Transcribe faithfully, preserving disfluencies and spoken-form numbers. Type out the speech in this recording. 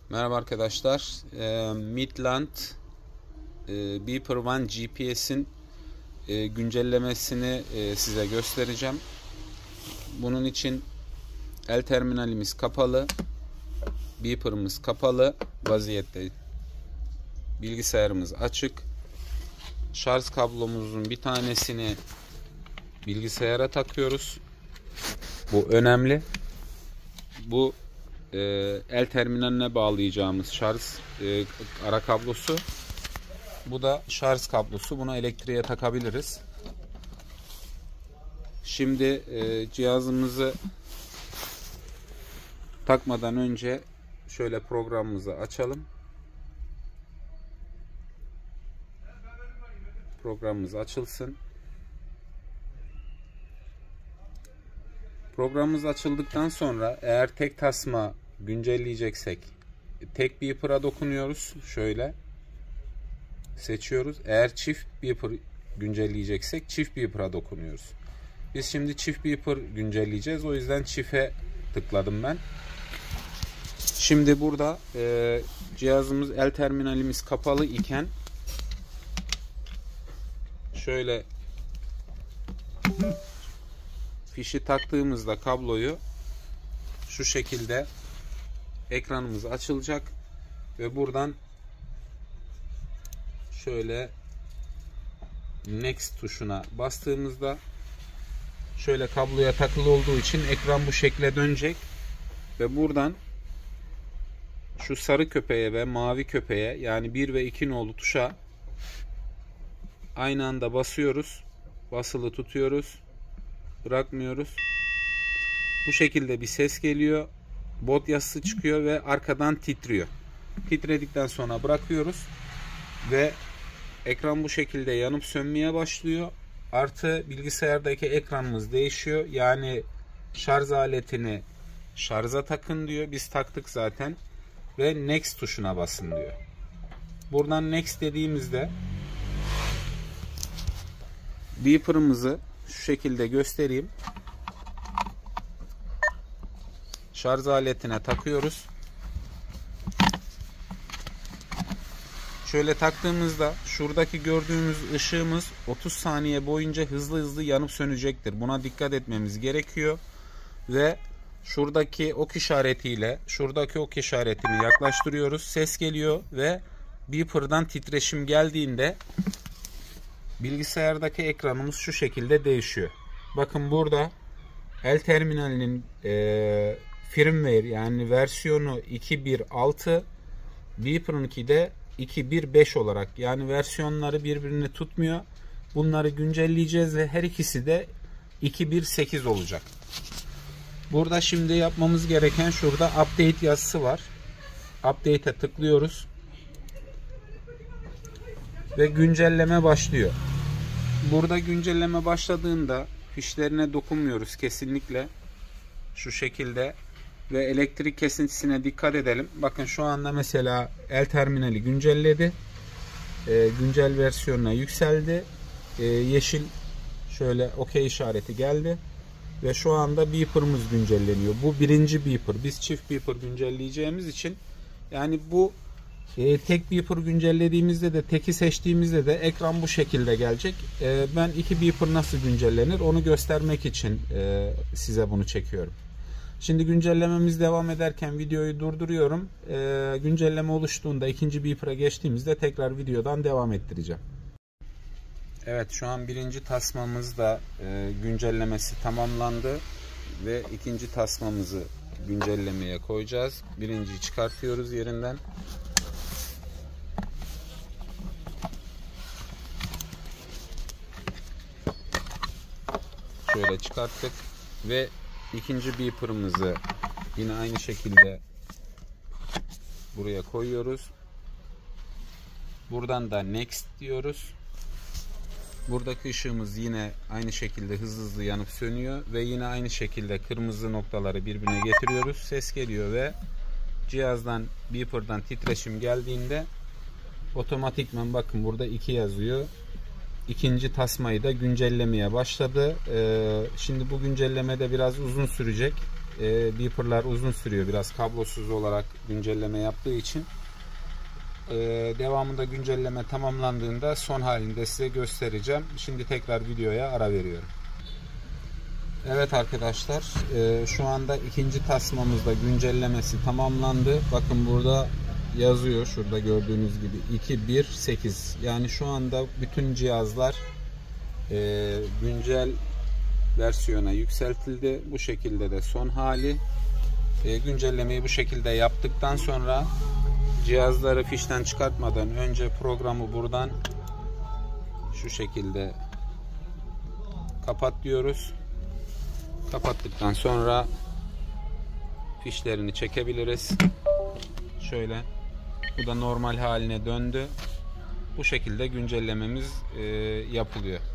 Merhaba arkadaşlar. E, Midland e, Beeper One G P S'in e, güncellemesini e, size göstereceğim. Bunun için el terminalimiz kapalı, Beeper'ımız kapalı vaziyette, bilgisayarımız açık. Şarj kablomuzun bir tanesini bilgisayara takıyoruz. Bu önemli. Bu e, el terminaline bağlayacağımız şarj e, ara kablosu. Bu da şarj kablosu. Bunu elektriğe takabiliriz. Şimdi e, cihazımızı takmadan önce şöyle programımızı açalım. Programımız açılsın. Programımız açıldıktan sonra eğer tek tasma güncelleyeceksek tek beeper'a dokunuyoruz. Şöyle seçiyoruz. Eğer çift beeper güncelleyeceksek çift beeper'a dokunuyoruz. Biz şimdi çift beeper güncelleyeceğiz. O yüzden çift'e tıkladım ben. Şimdi burada e, cihazımız, el terminalimiz kapalı iken şöyle fişi taktığımızda kabloyu şu şekilde ekranımız açılacak ve buradan şöyle next tuşuna bastığımızda şöyle kabloya takılı olduğu için ekran bu şekle dönecek ve buradan şu sarı köpeğe ve mavi köpeğe, yani bir ve iki nolu tuşa aynı anda basıyoruz. Basılı tutuyoruz. Bırakmıyoruz. Bu şekilde bir ses geliyor. Bot yazısı çıkıyor ve arkadan titriyor. Titredikten sonra bırakıyoruz ve ekran bu şekilde yanıp sönmeye başlıyor. Artı bilgisayardaki ekranımız değişiyor. Yani şarj aletini şarja takın diyor. Biz taktık zaten. Ve next tuşuna basın diyor. Buradan next dediğimizde beeper'ımızı şu şekilde göstereyim. Şarj aletine takıyoruz. Şöyle taktığımızda şuradaki gördüğümüz ışığımız otuz saniye boyunca hızlı hızlı yanıp sönecektir. Buna dikkat etmemiz gerekiyor. Ve şuradaki ok işaretiyle şuradaki ok işaretini yaklaştırıyoruz. Ses geliyor ve beeper'dan titreşim geldiğinde bilgisayardaki ekranımız şu şekilde değişiyor. Bakın burada el terminalinin e, firmware, yani versiyonu iki nokta bir nokta altı, Beeper'ınki de iki nokta bir nokta beş olarak, yani versiyonları birbirini tutmuyor. Bunları güncelleyeceğiz ve her ikisi de iki nokta bir nokta sekiz olacak. Burada şimdi yapmamız gereken, şurada update yazısı var. Update'e tıklıyoruz ve güncelleme başlıyor. Burada güncelleme başladığında fişlerine dokunmuyoruz kesinlikle. Şu şekilde ve elektrik kesintisine dikkat edelim. Bakın şu anda mesela el terminali güncelledi. E, güncel versiyonuna yükseldi. E, yeşil şöyle OK işareti geldi. Ve şu anda beeper'ımız güncelleniyor. Bu birinci beeper. Biz çift beeper güncelleyeceğimiz için, yani bu e, tek beeper güncellediğimizde de, teki seçtiğimizde de ekran bu şekilde gelecek. E, ben iki beeper nasıl güncellenir onu göstermek için e, size bunu çekiyorum. Şimdi güncellememiz devam ederken videoyu durduruyorum. E, güncelleme oluştuğunda ikinci beeper'a geçtiğimizde tekrar videodan devam ettireceğim. Evet, şu an birinci tasmamız da e, güncellemesi tamamlandı ve ikinci tasmamızı güncellemeye koyacağız. Birinciyi çıkartıyoruz yerinden. Şöyle çıkarttık ve ikinci beeper'ımızı yine aynı şekilde buraya koyuyoruz. Buradan da next diyoruz. Buradaki ışığımız yine aynı şekilde hızlı hızlı yanıp sönüyor ve yine aynı şekilde kırmızı noktaları birbirine getiriyoruz. Ses geliyor ve cihazdan, beeper'dan titreşim geldiğinde otomatikman, bakın burada iki yazıyor. İkinci tasmayı da güncellemeye başladı. Ee, şimdi bu güncellemede biraz uzun sürecek. e, beeper'lar uzun sürüyor. Biraz kablosuz olarak güncelleme yaptığı için. E, devamında güncelleme tamamlandığında son halinde size göstereceğim. Şimdi tekrar videoya ara veriyorum. Evet arkadaşlar, e, şu anda ikinci tasmamızda güncellemesi tamamlandı. Bakın burada yazıyor, şurada gördüğünüz gibi iki bir sekiz. Yani şu anda bütün cihazlar e, güncel versiyona yükseltildi. Bu şekilde de son hali. E, güncellemeyi bu şekilde yaptıktan sonra cihazları fişten çıkartmadan önce programı buradan şu şekilde kapat diyoruz. Kapattıktan sonra fişlerini çekebiliriz. Şöyle. Bu da normal haline döndü. Bu şekilde güncellememiz e, yapılıyor.